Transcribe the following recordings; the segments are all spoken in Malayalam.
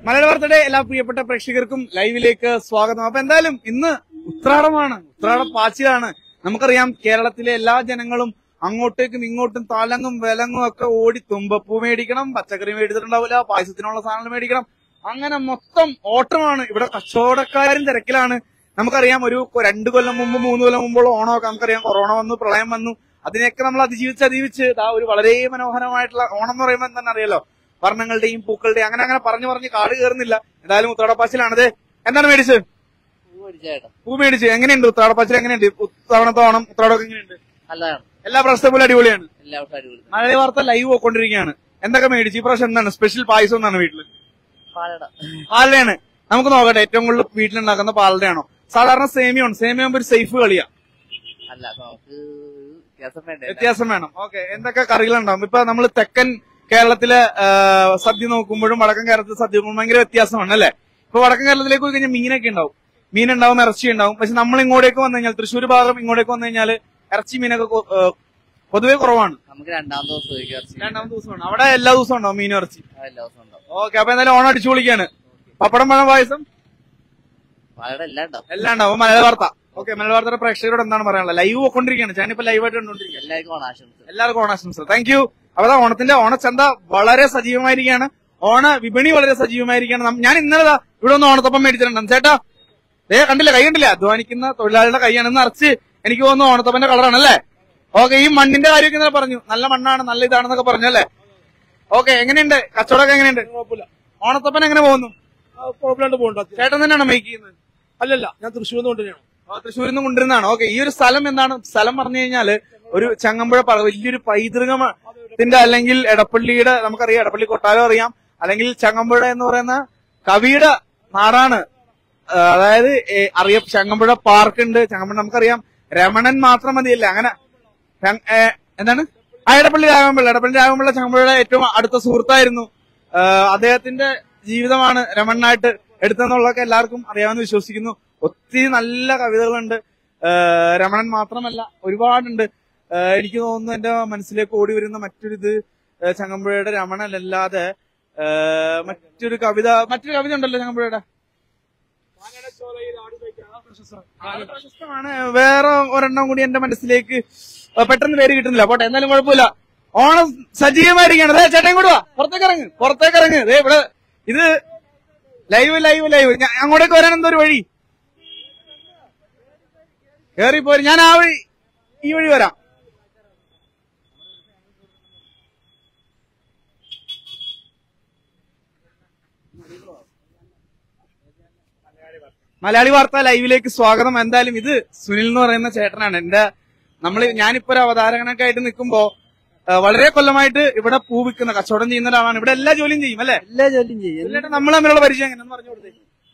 മലയാള വാർത്തയുടെ എല്ലാ പ്രിയപ്പെട്ട പ്രേക്ഷകർക്കും ലൈവിലേക്ക് സ്വാഗതം. അപ്പൊ എന്തായാലും ഇന്ന് ഉത്രാടമാണ്, ഉത്രാട പാച്ചിലാണ്. നമുക്കറിയാം കേരളത്തിലെ എല്ലാ ജനങ്ങളും അങ്ങോട്ടേക്കും ഇങ്ങോട്ടും തലങ്ങും വിലങ്ങും ഒക്കെ ഓടി തുമ്പപ്പൂ മേടിക്കണം, പച്ചക്കറി മേടിച്ചിട്ടുണ്ടാവില്ല, പായസത്തിനുള്ള സാധനങ്ങൾ മേടിക്കണം, അങ്ങനെ മൊത്തം ഓട്ടമാണ്. ഇവിടെ കച്ചവടക്കാരും തിരക്കിലാണ്. നമുക്കറിയാം ഒരു 2 കൊല്ലം മുമ്പ് 3 കൊല്ലം മുമ്പുള്ള ഓണമൊക്കെ നമുക്കറിയാം, കൊറോണ വന്നു, പ്രളയം വന്നു, അതിനെയൊക്കെ നമ്മൾ അതിജീവിച്ച് ഒരു വളരെ മനോഹരമായിട്ടുള്ള ഓണം എന്ന് പറയുമ്പോൾ തന്നെ അറിയാലോ, വർണ്ണങ്ങളുടെയും പൂക്കളുടെയും അങ്ങനെ പറഞ്ഞു കാട് കയറുന്നില്ല. എന്തായാലും ഉത്രാടപ്പാച്ചിലാണത്. എന്താണ് മേടിച്ചത്? പൂ മേടിച്ച്. എങ്ങനെയുണ്ട് ഉത്രാടപ്പാച്ചിൽ? എങ്ങനെയുണ്ട് തവണത്തെ ഓണം ഉത്രാടമൊക്കെ എങ്ങനെയുണ്ട്? എല്ലാ പ്രാവശ്യത്തെ പോലെ അടിപൊളിയാണ്. മലയാള വാർത്ത ലൈവ് പോയിക്കൊണ്ടിരിക്കുകയാണ്. എന്തൊക്കെ മേടിച്ചു? ഈ പ്രാവശ്യം എന്താണ് സ്പെഷ്യൽ? പായസം എന്നാണ് വീട്ടില്? പാലടയാണ്. നമുക്ക് നോക്കട്ടെ, ഏറ്റവും കൂടുതൽ വീട്ടിലുണ്ടാക്കുന്ന പാലടയാണോ? സാധാരണ സേമിയാണ്. സേമിയാകുമ്പോ ഒരു സേഫ് കളിയാ, വ്യത്യാസം വേണം. ഓക്കെ, എന്തൊക്കെ കറികളുണ്ടാവും? ഇപ്പൊ നമ്മൾ തെക്കൻ കേരളത്തിലെ സദ്യ നോക്കുമ്പോഴും വടക്കൻ കേരളത്തിലെ സദ്യ നോക്കുമ്പോൾ ഭയങ്കര വ്യത്യാസമാണ് അല്ലെ? ഇപ്പൊ വടക്കൻ കേരളത്തിലേക്ക് പോയി കഴിഞ്ഞാൽ മീനൊക്കെ ഉണ്ടാവും, മീനുണ്ടാവും, ഇറച്ചി ഉണ്ടാവും. പക്ഷെ നമ്മൾ ഇങ്ങോട്ടേക്ക് വന്നു കഴിഞ്ഞാൽ, തൃശ്ശൂർ ഭാഗം ഇങ്ങോട്ടേക്ക് വന്നു കഴിഞ്ഞാൽ ഇറച്ചി മീനൊക്കെ പൊതുവെ കുറവാണ്. നമുക്ക് രണ്ടാമത്തെ ദിവസമാണ്. അവിടെ എല്ലാ ദിവസവും ഉണ്ടാവും മീനും ഇറച്ചി. ഓക്കെ, അപ്പൊ എന്തായാലും ഓണം അടിച്ചു പൊളിക്കാണ്. പപ്പടം, പഴം, പായസം എല്ലാം ഉണ്ടാവും. മലയാള വാർത്ത. ഓക്കെ, മലയാള വാർത്തയുടെ പ്രേക്ഷകരോട് എന്താണ് പറയാനുള്ളത്? ലൈവ് പോയിക്കൊണ്ടിരിക്കുകയാണ്, ഞാനിപ്പോ ലൈവായിട്ട് കണ്ടോണ്ടിരിക്കുകയാണ്. എല്ലാവർക്കും ഓണാശംസ. Thank you. അപ്പൊ ഓണത്തിന്റെ ഓണച്ചന്ത വളരെ സജീവമായിരിക്കുകയാണ്, ഓണ വിപണി വളരെ സജീവമായിരിക്കുകയാണ്. ഞാൻ ഇന്നലെ ഇവിടെ ഒന്ന് ഓണത്തപ്പം മേടിച്ചിട്ടുണ്ട് ചേട്ടാ. കണ്ടില്ല, കൈ കണ്ടില്ല, അധ്വാനിക്കുന്ന തൊഴിലാളികളുടെ കൈയാണ് നിറച്ച്. എനിക്ക് തോന്നുന്നു ഓണത്തപ്പന്റെ കളറാണ് അല്ലേ? ഓക്കെ, ഈ മണ്ണിന്റെ കാര്യമൊക്കെ ഇന്നലെ പറഞ്ഞു, നല്ല മണ്ണാണ്, നല്ല ഇതാണെന്നൊക്കെ പറഞ്ഞു അല്ലേ? ഓക്കെ, എങ്ങനെയുണ്ട് കച്ചവടമൊക്കെ? എങ്ങനെയുണ്ട്? ഓണത്തപ്പൻ എങ്ങനെ പോകുന്നു? കുഴപ്പമില്ലാണ്ട് പോകുന്നുണ്ട്. ചേട്ടൻ തന്നെയാണോ മേക്ക് ചെയ്യുന്നത്? അല്ലല്ല, ഞാൻ തൃശ്ശൂരിൽ നിന്ന് കൊണ്ടുവരികയാണ്. തൃശ്ശൂരിൽ നിന്ന് കൊണ്ടുവരുന്നതാണ്. ഓക്കെ, ഈ ഒരു സ്ഥലം എന്താണ്? സ്ഥലം പറഞ്ഞു കഴിഞ്ഞാല് ഒരു ചങ്ങമ്പുഴ വലിയൊരു പൈതൃകത്തിന്റെ, അല്ലെങ്കിൽ എടപ്പള്ളിയുടെ, നമുക്കറിയാം എടപ്പള്ളി കൊട്ടാരം അറിയാം, അല്ലെങ്കിൽ ചങ്ങമ്പുഴ എന്ന് പറയുന്ന കവിയുടെ നാടാണ്. അതായത് ചങ്ങമ്പുഴ പാർക്ക് ഉണ്ട്. ചങ്ങമ്പുഴ നമുക്കറിയാം, രമണൻ മാത്രം മതിയല്ലേ അങ്ങനെ. എന്താണ് എടപ്പള്ളി രാഘവൻപിള്ള ചങ്ങമ്പുഴയുടെ ഏറ്റവും അടുത്ത സുഹൃത്തായിരുന്നു. അദ്ദേഹത്തിന്റെ ജീവിതമാണ് രമണനായിട്ട് എടുത്തെന്നുള്ളതൊക്കെ എല്ലാവർക്കും അറിയാമെന്ന് വിശ്വസിക്കുന്നു. ഒത്തിരി നല്ല കവിതകളുണ്ട്. രമണൻ മാത്രമല്ല, ഒരുപാടുണ്ട്. എനിക്ക് തോന്നുന്നു എന്റെ മനസ്സിലേക്ക് ഓടി വരുന്ന മറ്റൊരിത് ചങ്ങമ്പുഴയുടെ രമണനല്ലാതെ മറ്റൊരു കവിത ഉണ്ടല്ലോ ചങ്ങമ്പുഴയുടെ, പ്രശസ്തമാണ്. വേറെ ഒരെണ്ണം കൂടി എന്റെ മനസ്സിലേക്ക് പെട്ടെന്ന് പേര് കിട്ടുന്നില്ല. പോട്ടെ, എന്നാലും കുഴപ്പമില്ല. ഓണം സജീവമായിരിക്കുകയാണ്. ചേട്ടൻ കൂടെ വാ, പുറത്തേക്ക് ഇറങ്ങ്. ഇവിടെ ഇത് ലൈവ്. അങ്ങോട്ടേക്ക് വരാൻ എന്തോ ഒരു വഴി കേറിപ്പോയി. ഞാൻ ഈ വഴി വരാം. മലയാളി വാർത്ത ലൈവിലേക്ക് സ്വാഗതം. എന്തായാലും ഇത് സുനിൽ എന്ന് പറയുന്ന ചേട്ടനാണ്. ഞാനിപ്പോ ഒരു അവതാരകനൊക്കെ ആയിട്ട് നിൽക്കുമ്പോ വളരെ കൊല്ലമായിട്ട് ഇവിടെ പൂ വിൽക്കുന്ന കച്ചവടം ചെയ്യുന്ന ഒരാളാണ്. ഇവിടെ എല്ലാ ജോലിയും ചെയ്യും അല്ലെ? എല്ലാ ജോലിയും ചെയ്യും. നമ്മൾ തമ്മിലുള്ള പരിചയം എങ്ങനെ പറഞ്ഞു കൊടുത്തേ?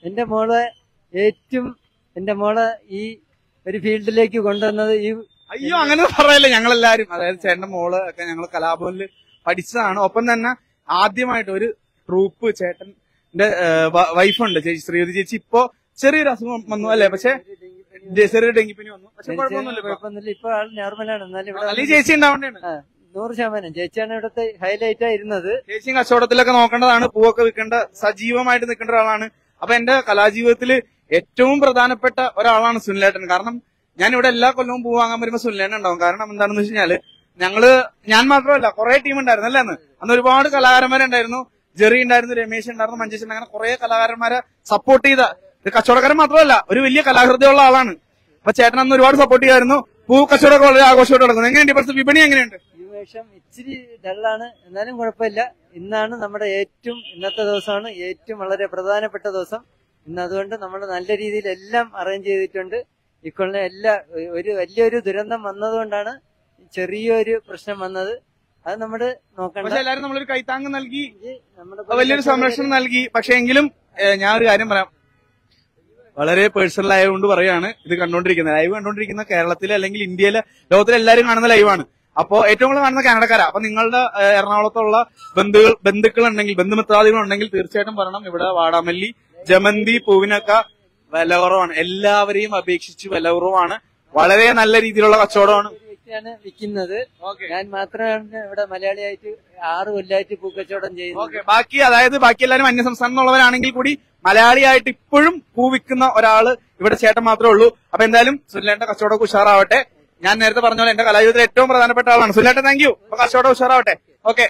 എന്റെ മോളെ ഈ ഒരു ഫീൽഡിലേക്ക് കൊണ്ടുവന്നത് അയ്യോ, അങ്ങനെ പറയല്ലേ. ഞങ്ങളെല്ലാരും, അതായത് ചേട്ടന്റെ മോള് ഒക്കെ ഞങ്ങൾ കലാഭവനിൽ പഠിച്ചതാണ്. ഒപ്പം തന്നെ ആദ്യമായിട്ട് ഒരു ട്രൂപ്പ്, ചേട്ടന്റെ വൈഫുണ്ട് ചേച്ചി, ശ്രീവതി ചേച്ചി. ഇപ്പോ ചെറിയൊരു അസുഖം വന്നു അല്ലെ? പക്ഷെ ചെറിയൊരു ഡെങ്കിപ്പനി വന്നു. പക്ഷെ കുഴപ്പമൊന്നുമില്ല, ഇപ്പൊ ആൾ നോർമലാണ്. എന്നാലും ചേച്ചി ഉണ്ടാവേണ്ടതാണ്. 100% ചേച്ചിയാണ് ഇവിടുത്തെ ഹൈലൈറ്റ് ആയിരുന്നത്. ചേച്ചിയും കച്ചവടത്തിലൊക്കെ നോക്കേണ്ടതാണ്, പൂവൊക്കെ വിൽക്കേണ്ട, സജീവമായിട്ട് നിൽക്കേണ്ട ഒരാളാണ്. അപ്പൊ എന്റെ കലാജീവിതത്തിൽ ഏറ്റവും പ്രധാനപ്പെട്ട ഒരാളാണ് സുനിലേട്ടൻ. കാരണം ഞാൻ ഇവിടെ എല്ലാ കൊല്ലവും പൂ വാങ്ങാൻ വരുമ്പോ സുനിലേട്ടൻ ഉണ്ടാവും. കാരണം എന്താണെന്ന് വെച്ച് കഴിഞ്ഞാല് ഞാൻ മാത്രമല്ല, കുറെ ടീം ഉണ്ടായിരുന്നു അല്ലേ? അന്ന് ഒരുപാട് കലാകാരന്മാരുണ്ടായിരുന്നു. ജെറി ഉണ്ടായിരുന്നു, രമേശ് ഉണ്ടായിരുന്നു, മഞ്ചേശ്വരൻ, അങ്ങനെ കുറെ കലാകാരന്മാരെ സപ്പോർട്ട് ചെയ്ത, കച്ചവടക്കാരൻ മാത്രമല്ല ഒരു വലിയ കലാഹൃദയമുള്ള ആളാണ്. അപ്പൊ ചേട്ടൻ അന്ന് ഒരുപാട് സപ്പോർട്ട് ചെയ്യായിരുന്നു. പൂ കച്ചവടമൊക്കെ വളരെ ആഘോഷമായിട്ട് നടക്കുന്നു. എങ്ങനെയുണ്ട് ഇപ്പോഴത്തെ വിപണി? എങ്ങനെയുണ്ട്? ഈ വേഷം ഇച്ചിരി ഡള്ളാണ്, എന്നാലും കുഴപ്പമില്ല. ഇന്നാണ് നമ്മുടെ ഇന്നത്തെ ദിവസമാണ് ഏറ്റവും വളരെ പ്രധാനപ്പെട്ട ദിവസം. ഇന്ന് അതുകൊണ്ട് നമ്മൾ നല്ല രീതിയിൽ എല്ലാം അറേഞ്ച് ചെയ്തിട്ടുണ്ട്. ഇക്കൊല്ലം വലിയൊരു ദുരന്തം വന്നതുകൊണ്ടാണ് ചെറിയൊരു പ്രശ്നം വന്നത്. അത് നമ്മൾ നോക്കണ്ട. എല്ലാവരും നമ്മളൊരു കൈത്താങ് നൽകി, വലിയൊരു സംരക്ഷണം നൽകി. പക്ഷെ എങ്കിലും ഞാൻ ഒരു കാര്യം പറയാം, വളരെ പേഴ്സണൽ ആയതുകൊണ്ട് പറയാണ്. ഇത് ലൈവ് കണ്ടോണ്ടിരിക്കുന്ന കേരളത്തിലെ അല്ലെങ്കിൽ ഇന്ത്യയിലെ, ലോകത്തിലെ എല്ലാവരും കാണുന്ന ലൈവാണ്. അപ്പോ ഏറ്റവും കൂടുതൽ കാണുന്ന കാനഡക്കാരാ. അപ്പൊ നിങ്ങളുടെ എറണാകുളത്തുള്ള ബന്ധുക്കൾ ഉണ്ടെങ്കിൽ, ബന്ധുമിത്രാദികൾ ഉണ്ടെങ്കിൽ തീർച്ചയായിട്ടും പറയണം. ഇവിടെ വാടാമല്ലി, ജമന്തി പൂവിനൊക്കെ വില കുറവാണ്. എല്ലാവരെയും അപേക്ഷിച്ച് വില കുറവാണ്. വളരെ നല്ല രീതിയിലുള്ള കച്ചവടമാണ്. പൂവൊക്കെയാണ് വിൽക്കുന്നത്. ഓക്കെ ഞാൻ മാത്രമാണ് ഇവിടെ മലയാളിയായിട്ട് 6 കൊല്ലമായിട്ട് പൂക്കച്ചവടം ചെയ്യുന്നത്. ഓക്കെ ബാക്കി എല്ലാവരും അന്യസംസ്ഥാനത്ത് നിന്നുള്ളവരാണെങ്കിൽ കൂടി മലയാളിയായിട്ട് ഇപ്പോഴും പൂ വിൽക്കുന്ന ഒരാള് ഇവിടെ ചേട്ടൻ മാത്രമേ ഉള്ളൂ. അപ്പൊ എന്തായാലും സുനിലേട്ടന്റെ കച്ചവടമൊക്കെ ഉഷാറാവട്ടെ. ഞാൻ നേരത്തെ പറഞ്ഞ പോലെ എന്റെ കലാജീവിതത്തിൽ ഏറ്റവും പ്രധാനപ്പെട്ട ആളാണ് സുനിലേട്ടൻ. Thank you. അപ്പൊ കച്ചവടം ഉഷാറാവട്ടെ. ഓക്കെ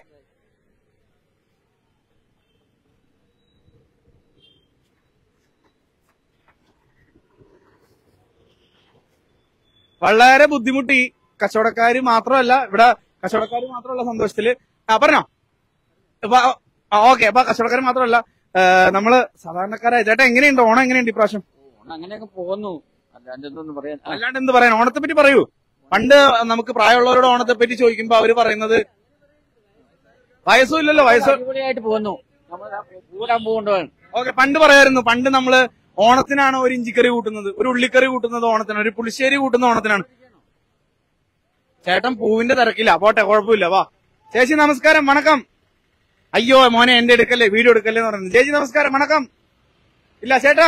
വളരെ ബുദ്ധിമുട്ടി കച്ചവടക്കാര് മാത്രമല്ല ഇവിടെ കച്ചവടക്കാര് മാത്രമല്ല സന്തോഷത്തില് പറഞ്ഞോ ഓക്കെ. അപ്പൊ കച്ചവടക്കാര് മാത്രമല്ല നമ്മള് സാധാരണക്കാരായ ചേട്ടാ എങ്ങനെയുണ്ട് ഓണം? എങ്ങനെയുണ്ട് ഇപ്രാവശ്യം? അങ്ങനെയൊക്കെ പോകുന്നു, അല്ലാണ്ട് എന്ത് പറയാൻ? ഓണത്തെ പറ്റി പറയൂ. പണ്ട് നമുക്ക് പ്രായമുള്ളവരോട് ഓണത്തെ പറ്റി ചോദിക്കുമ്പോ അവര് പറയുന്നത് വയസ്സും ഇല്ലല്ലോ, അടിപൊളിയായിട്ട് പോകുന്നു. ഓക്കെ പണ്ട് പറയായിരുന്നു, പണ്ട് നമ്മള് ഓണത്തിനാണ് ഒരു ഇഞ്ചിക്കറി കൂട്ടുന്നത്, ഒരു ഉള്ളിക്കറി കൂട്ടുന്നത് ഓണത്തിനാണ്, ഒരു പുളിശ്ശേരി കൂട്ടുന്നത് ഓണത്തിനാണ്. ചേട്ടൻ പൂവിന്റെ തിരക്കില്ല, പോട്ടെ കുഴപ്പമില്ല. വാ ചേച്ചി നമസ്കാരം, വണക്കം. അയ്യോ മോനെ എന്റെ എടുക്കല്ലേ, വീഡിയോ എടുക്കല്ലേ എന്ന് പറയുന്നത്. ചേച്ചി നമസ്കാരം, വണക്കം. ഇല്ല ചേട്ടാ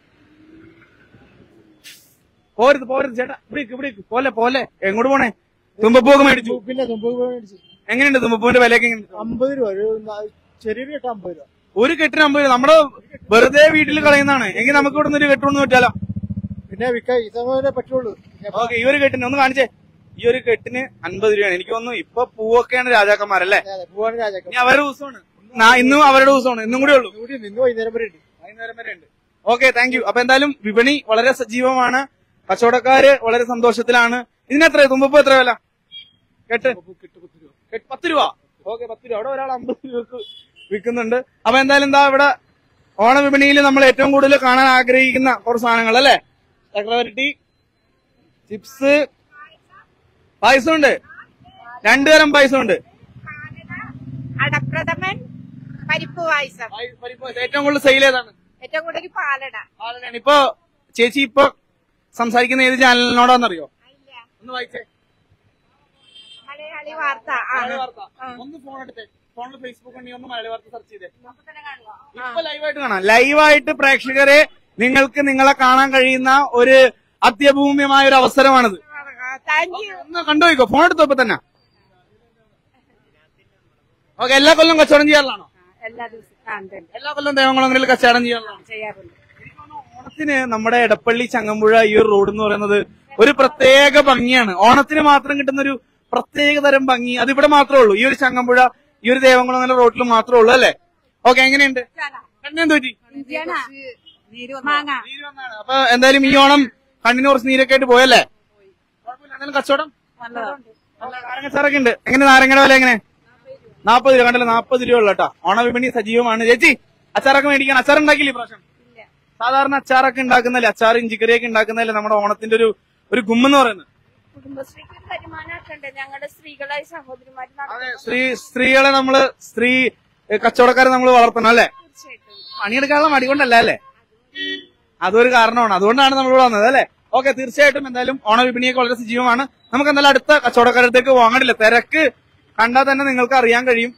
പോരുത് ചേട്ടാ, ഇവിടെ പോലെ എങ്ങോട്ട് പോണേ? തുമ്പപ്പൂക്ക് മേടിച്ചു. പിന്നെ തുമ്പപ്പൂ മേടിച്ചു. എങ്ങനെയുണ്ട് തുമ്പപ്പൂവിന്റെ വിലയൊക്കെ? 50 രൂപ, ചെറിയൊരു കെട്ട് 50 രൂപ. ഒരു കെട്ടിന് 50 രൂപ. നമ്മുടെ വെറുതെ വീട്ടിൽ കളയുന്നതാണ്. എങ്കിൽ നമുക്ക് ഇവിടെ നിന്ന് ഒരു കെട്ടൊന്നും പറ്റാലോ. പിന്നെ വിൽക്കാൻ ഈ സമയം പറ്റുള്ളൂ. ഓക്കെ ഈ ഒരു കെട്ടിന് ഒന്ന് കാണിച്ചേ. ഈ ഒരു കെട്ടിന് 50 രൂപയാണ്. എനിക്ക് തോന്നുന്നു ഇപ്പൊ പൂവൊക്കെയാണ് രാജാക്കന്മാരല്ലേ? പൂവാണ് രാജാക്കം. ഇനി അവരുടെ ദിവസമാണ്, ഇന്നും അവരുടെ ദിവസമാണ്, ഇന്നും കൂടെ ഉള്ളൂ. ഇന്ന് വൈകുന്നേരം വരെ ഉണ്ട്. Okay thank you. അപ്പൊ എന്തായാലും വിപണി വളരെ സജീവമാണ്, കച്ചവടക്കാര് വളരെ സന്തോഷത്തിലാണ്. ഇതിനെത്ര തുമ്പപ്പൂ എത്ര വില? കെട്ട് 10 രൂപ. ഓക്കെ 10 രൂപ. അവിടെ ഒരാൾ 50 രൂപക്ക് വിൽക്കുന്നുണ്ട്. അപ്പൊ എന്തായാലും എന്താ ഇവിടെ ഓണവിപണിയിൽ നമ്മൾ ഏറ്റവും കൂടുതൽ കാണാൻ ആഗ്രഹിക്കുന്ന കുറച്ച് സാധനങ്ങൾ അല്ലേ? ചക്രവരട്ടി, ചിപ്സ്, പായസമുണ്ട്, 2 തരം പായസമുണ്ട്. അടപ്രഥമൻ, പരിപ്പ് പായസം. ഏറ്റവും കൂടുതൽ സെയിൽ ഏതാണ്? ഏറ്റവും കൂടുതൽ പാലട. പാലടയാണ്. ഇപ്പൊ ചേച്ചി ഇപ്പൊ സംസാരിക്കുന്ന ഏത് ചാനലിനോടാന്നറിയോ? ഒന്ന് വായിച്ചേ. മലയാളി വാർത്ത. ഒന്ന് ഫോൺ എടുത്തേ, ഫോണിൽ ഫേസ്ബുക്ക് ഉണ്ടെങ്കിൽ ഒന്ന് മലയാളി വാർത്ത സെർച്ച് ചെയ്തേ. ഇപ്പൊ ലൈവായിട്ട് കാണാം. ലൈവായിട്ട് പ്രേക്ഷകരെ നിങ്ങൾക്ക് നിങ്ങളെ കാണാൻ കഴിയുന്ന ഒരു അത്യഭൂമ്യമായ ഒരു അവസരമാണിത്. ഒന്ന് കണ്ടുപോയിക്കോ, ഫോൺ എടുത്തപ്പോ തന്നെ. ഓക്കെ എല്ലാ കൊല്ലം കച്ചവടം ചെയ്യാറുള്ളതാണോ? എല്ലാ കൊല്ലം ദേവംകുളങ്ങളിൽ കച്ചവടം ചെയ്യാറുള്ളതാണ്. ഓണത്തിന് നമ്മുടെ എടപ്പള്ളി ചങ്ങമ്പുഴ ഈ ഒരു റോഡ് എന്ന് പറയുന്നത് ഒരു പ്രത്യേക ഭംഗിയാണ്. ഓണത്തിന് മാത്രം കിട്ടുന്ന ഒരു പ്രത്യേക തരം ഭംഗി അതിവിടെ മാത്രമേ ഉള്ളൂ. ഈ ഒരു ചങ്ങമ്പുഴ, ഈ ഒരു ദേവംകുളം റോഡിൽ മാത്രമേ ഉള്ളൂ അല്ലേ? ഓക്കെ എങ്ങനെയുണ്ട്? കണ്ണെന്ത് പറ്റി? അപ്പൊ എന്തായാലും ഈ ഓണം കണ്ണിന് കുറച്ച് നീരൊക്കെ ആയിട്ട് പോയല്ലേ? കുഴപ്പമില്ല. എന്തായാലും കച്ചവടം നാരങ്ങച്ചാറൊക്കെ ഉണ്ട്. എങ്ങനെ നാരങ്ങയുടെ വില എങ്ങനെ? 40 രൂപ. കണ്ടല്ലോ 40 രൂപ ഉള്ള കേട്ടോ. ഓണവിപണി സജീവമാണ്. ചേച്ചി അച്ചാറൊക്കെ മേടിക്കാൻ, അച്ചാർ ഉണ്ടാക്കിയില്ലേ പ്രാവശ്യം? സാധാരണ അച്ചാറൊക്കെ ഉണ്ടാക്കുന്നല്ലേ, അച്ചാർ ഇഞ്ചിക്കറിയൊക്കെ ഉണ്ടാക്കുന്നതല്ലേ നമ്മുടെ ഓണത്തിന്റെ ഒരു ഗുമ്മെന്ന് പറയുന്നത്? കുടുംബശ്രീക്ക് വരുമാനമൊക്കെ ഉണ്ട്. ഞങ്ങളുടെ സ്ത്രീകളായ സഹോദരിമാർ. അതെ, സ്ത്രീകളെ നമ്മള് കച്ചവടക്കാരെ നമ്മൾ വളർത്തണം അല്ലേ? തീർച്ചയായിട്ടും. പണിയെടുക്കാനുള്ള മടി കൊണ്ടല്ല അല്ലേ? അതൊരു കാരണമാണ്, അതുകൊണ്ടാണ് നമ്മൾ ഇവിടെ വന്നത് അല്ലേ? ഓക്കെ തീർച്ചയായിട്ടും. എന്തായാലും ഓണവിപണിയൊക്കെ വളരെ സജീവമാണ്. നമുക്ക് എന്തായാലും അടുത്ത കച്ചവടക്കാരത്തേക്ക് പോകാണ്ടില്ല. തിരക്ക് കണ്ടാൽ തന്നെ നിങ്ങൾക്ക് അറിയാൻ കഴിയും.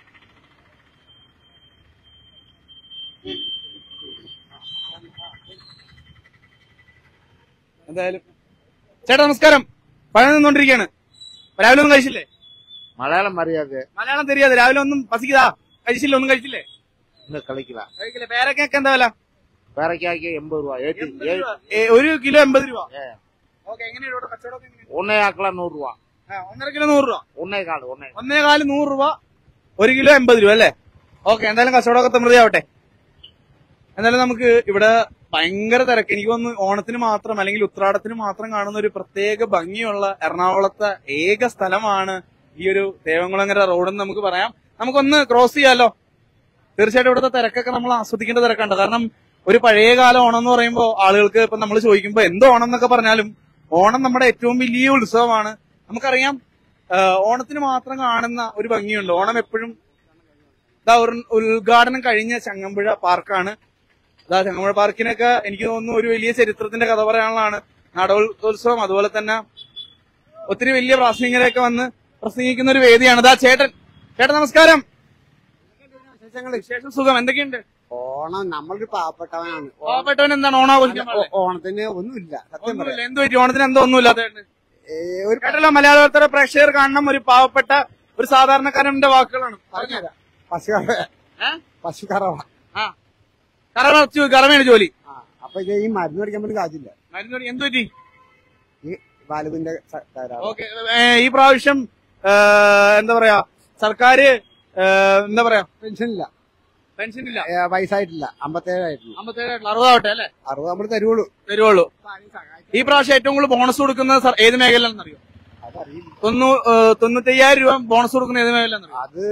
എന്തായാലും ചേട്ടാ നമസ്കാരം. പഴം നിന്നോണ്ടിരിക്കുകയാണ്. രാവിലെ ഒന്നും കഴിച്ചില്ലേ? മലയാളം അറിയാതെ. മലയാളം தெரியாது. രാവിലെ ഒന്നും പസിക്കതാ കഴിച്ചില്ല? ഒന്നും കഴിച്ചില്ലേ? കളിക്കില്ല. പേരക്കൊക്കെ എന്താ വില? പേരക്കായ്ക്ക് 80 രൂപ. 1 കിലോ 80 രൂപ. ഓക്കെ എങ്ങനെയാണ് കച്ചവടം? 1.5 കിലോ 100 രൂപ. 1.5 കിലോ 100 രൂപ. 1.25 100 രൂപ. 1 കിലോ 80 രൂപ അല്ലേ? ഓക്കെ എന്തായാലും കച്ചവടമൊക്കെ സമൃദ്ധിയാവട്ടെ. എന്തായാലും നമുക്ക് ഇവിടെ ഭയങ്കര തിരക്ക്. എനിക്ക് തോന്നുന്നു ഓണത്തിന് മാത്രം അല്ലെങ്കിൽ ഉത്രാടത്തിന് മാത്രം കാണുന്ന ഒരു പ്രത്യേക ഭംഗിയുള്ള എറണാകുളത്തെ ഏക സ്ഥലമാണ് ഈ ഒരു ദേവംകുളങ്ങര റോഡെന്ന് നമുക്ക് പറയാം. നമുക്കൊന്ന് ക്രോസ് ചെയ്യാലോ? തീർച്ചയായിട്ടും ഇവിടുത്തെ തിരക്കൊക്കെ നമ്മൾ ആസ്വദിക്കേണ്ട തിരക്കുണ്ട്. കാരണം ഒരു പഴയകാല ഓണം എന്ന് പറയുമ്പോൾ ആളുകൾക്ക് ഇപ്പൊ നമ്മൾ ചോദിക്കുമ്പോൾ എന്തോ ഓണം എന്നൊക്കെ പറഞ്ഞാലും ഓണം നമ്മുടെ ഏറ്റവും വലിയ ഉത്സവമാണ്. നമുക്കറിയാം ഓണത്തിന് മാത്രം കാണുന്ന ഒരു ഭംഗിയുണ്ട്. ഓണം എപ്പോഴും ഉദ്ഘാടനം കഴിഞ്ഞ ചങ്ങമ്പുഴ പാർക്കാണ്. ചങ്ങമ്പുഴ പാർക്കിനൊക്കെ എനിക്ക് തോന്നുന്നു ഒരു വലിയ ചരിത്രത്തിന്റെ കഥ പറയാനുള്ളതാണ്. നാടകോത്സവം അതുപോലെ തന്നെ ഒത്തിരി വലിയ പ്രാസംഗികരൊക്കെ വന്ന് പ്രസംഗിക്കുന്ന ഒരു വേദിയാണ്. ചേട്ടൻ നമസ്കാരം. വിശേഷം സുഖം. എന്തൊക്കെയുണ്ട്? ഓണം നമ്മളൊരു പാവപ്പെട്ടവനാണ്. പാവപ്പെട്ടവൻ എന്താണ് ഓണം ആഘോഷിക്കാൻ? ഓണത്തിന് ഒന്നുമില്ല. സത്യം പറയാം. എന്ത് പറ്റി ഓണത്തിന് എന്തോ ഒന്നുമില്ല? ഒരു കേട്ടല്ലോ മലയാള പ്രേക്ഷകർ കാണണം ഒരു പാവപ്പെട്ട ഒരു സാധാരണക്കാരന്റെ വാക്കുകളാണ്. പറഞ്ഞുതരാം. പശുക്കറവ കറമയാണ് ജോലി. അപ്പൊ ഇത് ഈ മരുന്ന് മേടിക്കാൻ വേണ്ടി കാശില്ല. മരുന്ന് എന്ത് പറ്റി? ഈ വാലുവിന്റെ ഓക്കെ, ഈ പ്രാവശ്യം എന്താ പറയാ സർക്കാര് എന്താ പറയാ പെൻഷനില്ല, പെൻഷനില്ല, വയസ്സായിട്ടില്ല, 57 ആയിട്ടുള്ളൂ. 60 ആവട്ടെ അല്ലെ? 60 നമ്മൾ തരുവുള്ളൂ. ഈ പ്രാവശ്യം ഏറ്റവും കൂടുതൽ ബോണസ് കൊടുക്കുന്നത് ഏത് മേഖലയാണെന്നറിയോ? അതറിയില്ല. 95,000 രൂപ ബോണസ് കൊടുക്കുന്ന ഏത് മേഖലയാണെന്നറിയോ? അത്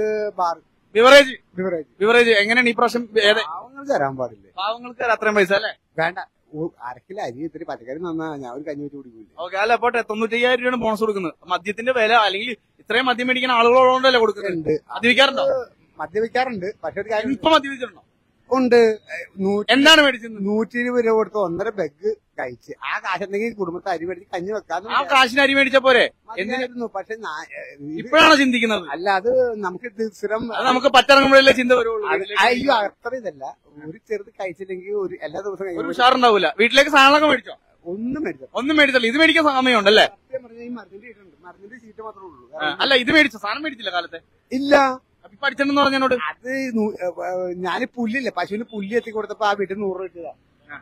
ബിവറേജ് എങ്ങനെയാണ് ഈ പ്രാവശ്യം? പാവങ്ങൾ തരാൻ പാടില്ല. പാവങ്ങൾക്ക് അത്രയും പൈസ അല്ലെ വേണ്ട. 1 കിലോ അരി ഇത്തിരി പച്ചക്കറി നന്നാ ഞാൻ ഒരു കഞ്ഞി വെച്ച് കുടിക്കൂല. ഓക്കെ, അല്ല പോട്ടെ, 95,000 രൂപയാണ് ബോണസ് കൊടുക്കുന്നത്. മദ്യത്തിന്റെ വില അല്ലെങ്കിൽ ഇത്രയും മദ്യം മേടിക്കുന്ന ആളുകളോണ്ടല്ലേ കൊടുക്കുന്നുണ്ട്. മദ്യപിക്കാറുണ്ടോ? മദ്യപിക്കാറുണ്ട്. പക്ഷെ ഒരു കാര്യം ഇപ്പൊ മദ്യപിച്ചിട്ടുണ്ടോ? ഉണ്ട്. എന്താണ് മേടിച്ചത്? 120 രൂപ കൊടുത്ത് 1.5 ബെഗ് കഴിച്ച് ആ കാശുണ്ടെങ്കിൽ കുടുംബത്തെ അരി മേടിച്ച് കഞ്ഞി വെക്കാന്ന് ആ കാശിന് അരി മേടിച്ച പോരെ? എന്തിനായിരുന്നു? പക്ഷെ ഇപ്പോഴാണോ ചിന്തിക്കുന്നത്? അല്ല, അത് നമുക്ക് സ്ഥിരം നമുക്ക് പറ്റിറങ്ങുമ്പോഴല്ലേ ചിന്ത വരുള്ളൂ. അയ്യോ, അത്ര ഇതല്ല. ഒരു ചെറുത് കഴിച്ചില്ലെങ്കിൽ ഒരു എല്ലാ ദിവസവും ഒരു ഉഷാറുണ്ടാവൂല. വീട്ടിലേക്ക് സാധനങ്ങളൊക്കെ മേടിച്ചോ? ഒന്നും മേടിച്ചല്ലോ. ഇത് മേടിക്കാൻ സമയമുണ്ടല്ലേ? ഈ മരുന്നിന്റെ സീറ്റ് മാത്രമേ ഉള്ളൂ. അല്ല, ഇത് മേടിച്ചോ? സാധനം മേടിച്ചില്ല കാലത്തെ? ഇല്ല. ഇപ്പൊ അടിച്ചെന്ന് പറഞ്ഞോട്. അത് ഞാൻ പുല്ലില്ലേ, പശുവിന് പുല്ല് എത്തി കൊടുത്തപ്പോ ആ വീട്ടിൽ 100 രൂപ ഇട്ടതാ.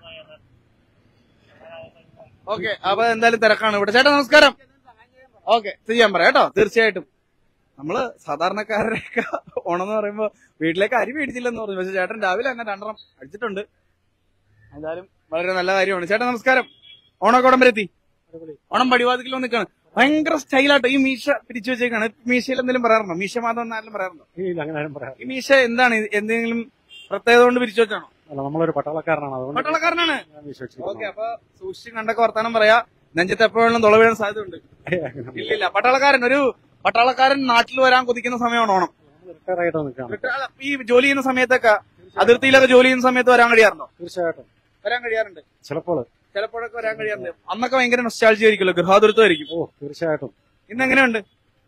ഓക്കെ, അപ്പൊ എന്തായാലും തിരക്കാണ് ഇവിടെ. ചേട്ടാ നമസ്കാരം. ഓക്കെ, ചെയ്യാൻ പറയാം കേട്ടോ. തീർച്ചയായിട്ടും നമ്മള് സാധാരണക്കാരുടെയൊക്കെ ഓണം എന്ന് പറയുമ്പോ വീട്ടിലേക്ക് അരി മേടിച്ചില്ലെന്ന് പറഞ്ഞു. പക്ഷെ ചേട്ടൻ രാവിലെ തന്നെ 2 അടിച്ചിട്ടുണ്ട്. എന്തായാലും വളരെ നല്ല കാര്യമാണ്. ചേട്ടാ നമസ്കാരം. ഓണമൊക്കെ ഉടമ്പരെത്തി. ഓണം പടിവാതിക്കലോ നിൽക്കാണ്. ഭയങ്കര സ്റ്റൈലാട്ടോ. ഈ മീശ പിടിച്ചു വെച്ചേക്കാണ്. മീശയിൽ എന്തെങ്കിലും പറയാറുണ്ടോ? മീശ മാധവൻ എന്നാലും പറയാറുണ്ടോ? ഈ മീശ എന്താണ്? എന്തെങ്കിലും പ്രത്യേകത കൊണ്ട് പിരിച്ചു വെച്ചാണോ? നമ്മളൊരു പട്ടാളക്കാരനാണ്. പട്ടാളക്കാരനാണ്. ഓക്കെ, അപ്പൊ സൂക്ഷിച്ച് കണ്ടൊക്കെ വർത്താനം പറയാ. നെഞ്ചത്ത് എപ്പോഴും തുള വീഴാൻ സാധ്യതയുണ്ട്. ഇല്ലില്ല. പട്ടാളക്കാരൻ നാട്ടിൽ വരാൻ കൊതിക്കുന്ന സമയമാണ് ഓണം. ഈ ജോലി ചെയ്യുന്ന സമയത്തൊക്കെ അതിർത്തിയിലൊക്കെ ജോലി ചെയ്യുന്ന സമയത്ത് വരാൻ കഴിയാറുണ്ടോ? തീർച്ചയായിട്ടും വരാൻ കഴിയാറുണ്ട്. ചിലപ്പോഴൊക്കെ വരാൻ കഴിയാറുണ്ട്. അന്നൊക്കെ ഭയങ്കര നൊസ്റ്റാൾജി ആയിരിക്കുമല്ലോ, ഗൃഹാതുരത്വമായിരിക്കും. തീർച്ചയായിട്ടും. ഇന്ന് എങ്ങനെയുണ്ട്?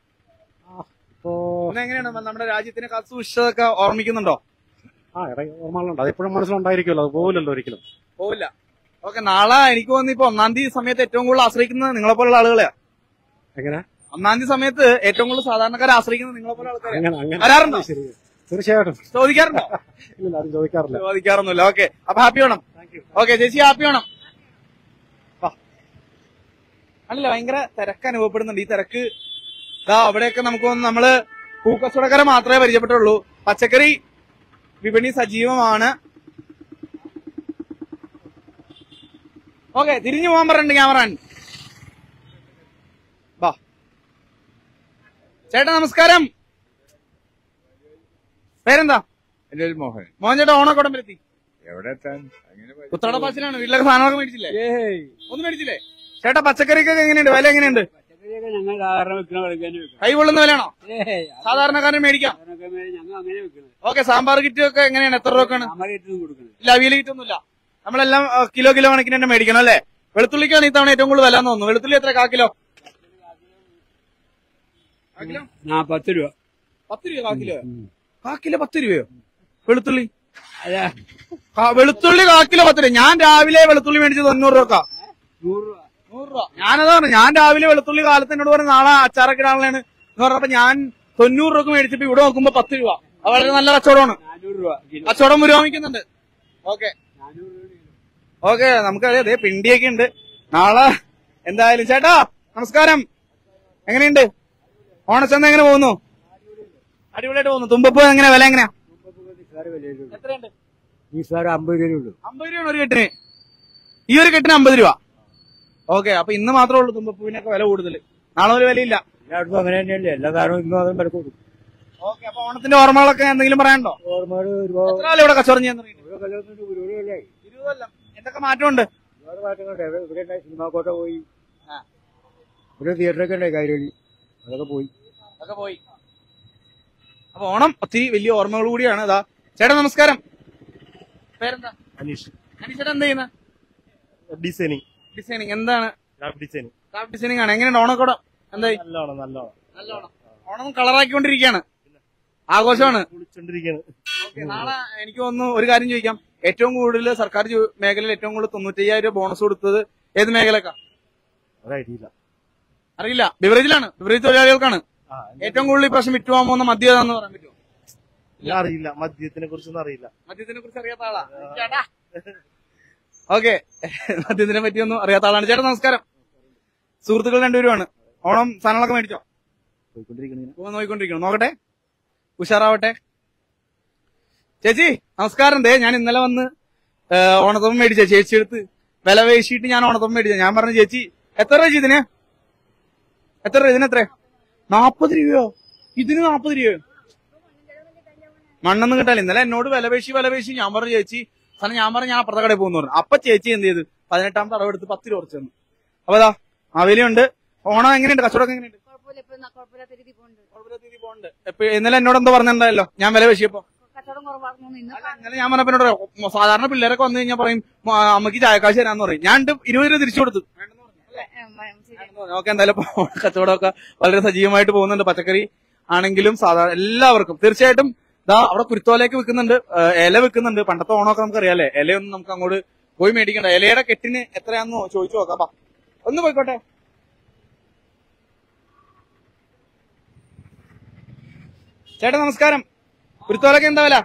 ഇന്ന് എങ്ങനെയാണ് നമ്മുടെ രാജ്യത്തിനെ കാത്തു സൂക്ഷിച്ചതൊക്കെ ഓർമ്മിക്കുന്നുണ്ടോ? ഓർമ്മകളുണ്ട്. അതെപ്പോഴും മനസ്സിലുണ്ടായിരിക്കുമല്ലോ. അത് പോവില്ലല്ലോ, ഒരിക്കലും പോവില്ല. ഓക്കെ, നാളെ എനിക്ക് തോന്നുന്നു ഇപ്പൊ 1-ാം തീയതി സമയത്ത് ഏറ്റവും കൂടുതൽ ആശ്രയിക്കുന്നത് നിങ്ങളെ പോലുള്ള ആളുകളെയാ. എങ്ങനെ? 1-ാം തീയതി സമയത്ത് ഏറ്റവും കൂടുതൽ സാധാരണക്കാരെ ആശ്രയിക്കുന്നത് നിങ്ങളെ പോലെ ആൾക്കാരെ. വരാറുണ്ടോ? തീർച്ചയായിട്ടും. ചോദിക്കാറുണ്ടോ? ഇല്ല, ആരും ചോദിക്കാറൊന്നുമില്ല. ഓക്കെ, അപ്പൊ ഹാപ്പി വേണം. ഓക്കെ ചേച്ചി, ഹാപ്പി വേണം. അല്ല, ഭയങ്കര തിരക്ക് അനുഭവപ്പെടുന്നുണ്ട്. ഈ തിരക്ക് അവിടെയൊക്കെ നമുക്ക് തോന്നുന്നു നമ്മള് പൂക്കച്ചവടക്കാരെ മാത്രമേ പരിചയപ്പെട്ടുള്ളൂ. പച്ചക്കറി വിപണി സജീവമാണ്. ഓക്കെ, തിരിഞ്ഞു പോകാൻ പറഞ്ഞിട്ടുണ്ട് ക്യാമറാൻ. വാ ചേട്ടാ നമസ്കാരം. പേരെന്താ? എന്റെ ഒരു മോഹൻ. മോഹൻ ചേട്ടാ, ഓണൊക്കെ ഉടമ്പലെത്തി. എവിടെ എത്താൻ? ഉത്രാട പാച്ചിലാണ്. വീട്ടിലൊക്കെ സാധനങ്ങളൊക്കെ മേടിച്ചില്ലേ? ഒന്നും മേടിച്ചില്ലേ? ചേട്ടാ പച്ചക്കറിക്കൊക്കെ എങ്ങനെയുണ്ട്? വില എങ്ങനെയുണ്ട്? കൈ പൊള്ളുന്ന വിലയാണോ? സാധാരണക്കാരൻ മേടിക്കാം. ഓക്കെ, സാമ്പാർ കിറ്റ് ഒക്കെ എങ്ങനെയാണ്? എത്ര രൂപക്കാണ്? ഇല്ല, അവിയൽ കിറ്റൊന്നുമില്ല. നമ്മളെല്ലാം കിലോ കണക്കിന് തന്നെ മേടിക്കണം അല്ലേ? വെളുത്തുള്ളിക്കാണ് ഈ തവണ ഏറ്റവും കൂടുതൽ വില എന്ന് തോന്നുന്നു. വെളുത്തുള്ളി എത്ര? 1/4 കിലോ? 10 രൂപ. 10 രൂപ 1/4 കിലോ? 1/4 കിലോ 10 രൂപയോ? വെളുത്തുള്ളി 1/4 കിലോ 10 രൂപ. ഞാൻ രാവിലെ വെളുത്തുള്ളി മേടിച്ചത് 90 രൂപ. 100 രൂപ. ഞാനതാണ്, ഞാൻ രാവിലെ വെളുത്തുള്ളി കാലത്ത് എന്നോട് പറഞ്ഞ നാളെ അച്ചാറൊക്കെ ഇടാനുള്ളതാണ് എന്ന് പറഞ്ഞപ്പോ ഞാൻ 90 രൂപ മേടിച്ചപ്പോ ഇവിടെ നോക്കുമ്പോ 10 രൂപ. വളരെ നല്ല കച്ചവടമാണ്. കച്ചവടം പുരോഗമിക്കുന്നുണ്ട്. ഓക്കെ ഓക്കെ, നമുക്കറിയാം അതേ പിണ്ടിയൊക്കെ ഉണ്ട്. നാളെ എന്തായാലും ചേട്ടാ നമസ്കാരം. എങ്ങനെയുണ്ട് ഓണച്ചന്ത? എങ്ങനെ പോകുന്നു? അടിപൊളിയായിട്ട് പോകുന്നു. തുമ്പപ്പൂ എങ്ങനെ? വില എങ്ങനെയാ? എത്രയുണ്ട്? 50 രൂപയുള്ളൂ. 50 രൂപയാണ് ഒരു കെട്ടിന്. ഈ ഒരു കെട്ടിന് 50 രൂപ. ഓക്കെ, അപ്പൊ ഇന്ന് മാത്രമേ ഉള്ളൂ തുമ്പപ്പൂവിനൊക്കെ വില കൂടുതൽ. നാളെ ഒരു വിലയില്ല. അങ്ങനെ തന്നെയല്ലേ എല്ലാ സാധനവും ഇന്നും അതും വില കൂടും. ഓക്കെ, അപ്പൊ ഓണത്തിന്റെ ഓർമ്മകളൊക്കെ എന്തെങ്കിലും പറയാനുണ്ടോ? ഓർമ്മകൾ എത്ര കാലം ഇവിടെ കച്ചവടം ചെയ്യാൻ തുടങ്ങി? 20 കൊല്ലം. എന്തൊക്കെ മാറ്റമുണ്ട്? ഒരുപാട് മാറ്റങ്ങളുണ്ട്. ഇവിടെ സിനിമാ കോട്ട പോയി, ഒരു തിയേറ്ററൊക്കെ ഉണ്ടായി കൈരളി, അതൊക്കെ പോയി. അപ്പൊ ഓണം ഒത്തിരി വലിയ ഓർമ്മകൾ കൂടിയാണ്. ഇതാ ചേട്ടാ നമസ്കാരം. പേരെന്താ? അനീഷ്. അനീഷ് എന്ത് ചെയ്യുന്ന? ഡിസൈനിങ്. എന്താണ്? ക്രാഫ്റ്റ് ഡിസൈനിങ് ആണ്. എങ്ങനെയുണ്ട് ഓണക്കോടം? എന്തായി? നല്ലോണം. ഓണം കളറാക്കിക്കൊണ്ടിരിക്കുകയാണ്. ആഘോഷമാണ്. ഓക്കെ, നാളെ എനിക്ക് തോന്നുന്നു ഒരു കാര്യം ചോദിക്കാം. ഏറ്റവും കൂടുതൽ സർക്കാർ മേഖലയിൽ ഏറ്റവും കൂടുതൽ 95,000 രൂപ ബോണസ് കൊടുത്തത് ഏത് മേഖലക്കാ? അറിയില്ല. ബിവറേജിലാണ്, ബിവറേജ് തൊഴിലാളികൾക്കാണ് ഏറ്റവും കൂടുതൽ ഈ പ്രാവശ്യം വിറ്റുപോകാൻ പോകുന്ന മദ്യം ഏതാന്ന് പറയാൻ പറ്റുമോ? അറിയില്ല, മദ്യത്തിനെ കുറിച്ചൊന്നും അറിയില്ല. മദ്യത്തിനെ കുറിച്ച് അറിയാത്ത ആളാ ചേട്ടാ? ഓക്കെ, മദ്യത്തിനെ പറ്റിയൊന്നും അറിയാത്ത ആളാണ്. ചേട്ടാ നമസ്കാരം. സുഹൃത്തുക്കൾ രണ്ടുപേരുമാണ്. ഓണം സാധനങ്ങളൊക്കെ മേടിച്ചോ? നോക്കിക്കൊണ്ടിരിക്കണം. നോക്കട്ടെ, ഉഷാറാവട്ടെ. ചേച്ചി നമസ്കാരം. ഞാൻ ഇന്നലെ വന്ന് ഓണത്തപ്പം മേടിച്ച ചേച്ചി എടുത്ത് വില വേശിയിട്ട് ഞാൻ ഓണത്തപ്പം മേടിച്ച. ഞാൻ പറഞ്ഞു ചേച്ചി എത്ര രൂപ ഇതിന്? എത്ര രൂപ ഇതിനെത്ര? 40 രൂപയോ? ഇതിന് 40 രൂപയോ? മണ്ണൊന്നും കിട്ടാല്ല. ഇന്നലെ എന്നോട് വില പേശി ഞാൻ പറഞ്ഞു ചേച്ചി സാധനം, ഞാൻ പറഞ്ഞു ഞാൻ അപ്പുറത്തെ കടയിൽ പോകുന്നു പറഞ്ഞു. അപ്പൊ ചേച്ചി എന്ത് ചെയ്ത് 18ാമത്തെ അടവെടുത്ത് 10 രൂപ കുറച്ച് തന്നു. അപ്പൊ അതാ മാവേലിയുണ്ട്. ഓണം എങ്ങനെയുണ്ട്? കച്ചവടം എങ്ങനെയുണ്ട്? ഇന്നലെ എന്നോട് എന്തോ പറഞ്ഞിട്ടുണ്ടായല്ലോ ഞാൻ വില പേശിയപ്പോ? ഇന്നലെ ഞാൻ പറഞ്ഞപ്പോ എന്നോട് സാധാരണ പിള്ളേരൊക്കെ വന്നു കഴിഞ്ഞാൽ പറയും അമ്മക്ക് ചായക്കാശ് തരാന്ന് പറയും. ഞാൻ 20 രൂപ തിരിച്ചു കൊടുത്തു. ഓക്കെ, എന്തായാലും കച്ചവടമൊക്കെ വളരെ സജീവമായിട്ട് പോകുന്നുണ്ട്. പച്ചക്കറി ആണെങ്കിലും സാധാരണ എല്ലാവർക്കും തീർച്ചയായിട്ടും അവിടെ കുരുത്തോലയൊക്കെ വിൽക്കുന്നുണ്ട്, ഇല വിൽക്കുന്നുണ്ട്. പണ്ടത്തെ ഓണമൊക്കെ നമുക്ക് അറിയാല്ലേ, ഇലയൊന്നും നമുക്ക് അങ്ങോട്ട് പോയി മേടിക്കണ്ട. ഇലയുടെ കെട്ടിന് എത്രയാണെന്നോ ചോദിച്ചു നോക്കാം. ഒന്ന് പോയിക്കോട്ടെ. ചേട്ടാ നമസ്കാരം. കുരുത്തോലൊക്കെ എന്താ വില?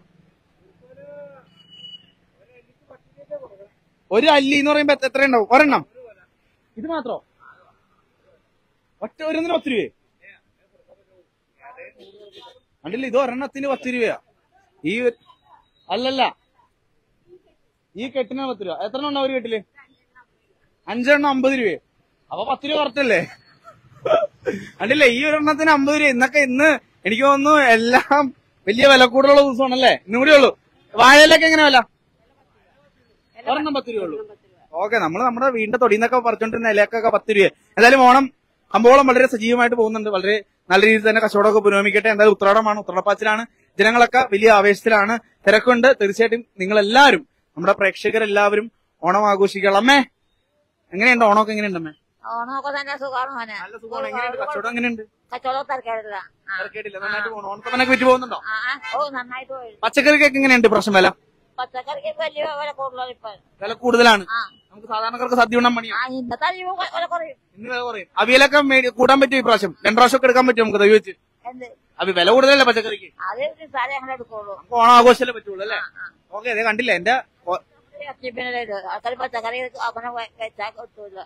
ഒരു അല്ലി എന്ന് പറയുമ്പോ എത്ര ഉണ്ടാവും? ഒരെണ്ണം ഇത് മാത്രോ? ഒറ്റ ഒരെണ്ണിന് 10 രൂപയെ? കണ്ടില്ല, ഇത് ഒരെണ്ണത്തിന് 10 രൂപയാ. ഈ അല്ലല്ല, ഈ കെട്ടിന് 10 രൂപ. എത്ര ഉണ്ടാവും ഒരു കെട്ടില്? 5 എണ്ണം 50 രൂപയെ. അപ്പൊ 10 രൂപ കുറച്ചല്ലേ? കണ്ടില്ലേ, ഈ ഒരെണ്ണത്തിന് 50 രൂപ. ഇന്ന് എനിക്ക് തോന്നുന്നു എല്ലാം വലിയ വില കൂടുതലുള്ള ദിവസമാണല്ലേ? ഇന്നും കൂടി ഉള്ളൂ. വാഴയിലൊക്കെ എങ്ങനെ വില? ഒരെണ്ണം 10 രൂപ ഉള്ളൂ. ഓക്കെ, നമ്മൾ നമ്മുടെ വീടിന്റെ തൊടിന്നൊക്കെ പറിച്ചോണ്ടിരുന്ന ഇലക്കൊക്കെ 10 രൂപ. എന്തായാലും ഓണം കമ്പോളം വളരെ സജീവമായിട്ട് പോകുന്നുണ്ട്. വളരെ നല്ല രീതിയിൽ തന്നെ കച്ചവടമൊക്കെ പുരോഗമിക്കട്ടെ. എന്തായാലും ഉത്രാടമാണ്, ഉത്രാടപ്പാച്ചിലാണ്. ജനങ്ങളൊക്കെ വലിയ ആവേശത്തിലാണ്, തിരക്കുണ്ട്. തീർച്ചയായിട്ടും നിങ്ങളെല്ലാവരും, നമ്മുടെ പ്രേക്ഷകരെല്ലാവരും ഓണം ആഘോഷിക്കണം. അമ്മേ എങ്ങനെയുണ്ട് ഓണമൊക്കെ? എങ്ങനെയുണ്ട് അമ്മേ? ഓണമൊക്കെ തന്നെ സുഖമാണ് മോനെ. നല്ല സുഖമാണ്. എങ്ങനെയുണ്ട് കച്ചവടം? എങ്ങനെയുണ്ട്? കച്ചവടം തിരക്കേടില്ല. തിരക്കേടില്ല, നന്നായിട്ട് പോകുന്നു. ഓണത്തപ്പനൊക്കെ വിറ്റ് പോകുന്നുണ്ടോ? നന്നായിട്ട് പോയി. പച്ചക്കറിക്കൊക്കെ എങ്ങനെയുണ്ട് പ്രശ്നം വില? പച്ചക്കറിക്ക് വലിയ വില കൂടുതലാണ് ഇപ്പൊ. വില കൂടുതലാണ്. നമുക്ക് സാധാരണക്കാർക്ക് സദ്യ ഉണ്ണാൻ പണിയാ. ഇന്നത്തെ വില കുറയും. ഇന്ന് വില കുറയും. അവിയലൊക്കെ കൂടാൻ പറ്റും ഈ പ്രാവശ്യം? 2 പ്രാവശ്യമൊക്കെ എടുക്കാൻ പറ്റും നമുക്ക് തൈ വെച്ച്? വില കൂടുതലല്ലേ പച്ചക്കറിക്ക്? അത് ഞങ്ങൾ എടുക്കുള്ളൂ. നമുക്ക് ഓണം ആഘോഷമല്ലേ പറ്റുള്ളൂ അല്ലേ? ഓക്കെ, അതെ കണ്ടില്ല എന്റെ പച്ചക്കറി അങ്ങനെ വെച്ചാൽ കിട്ടൂല.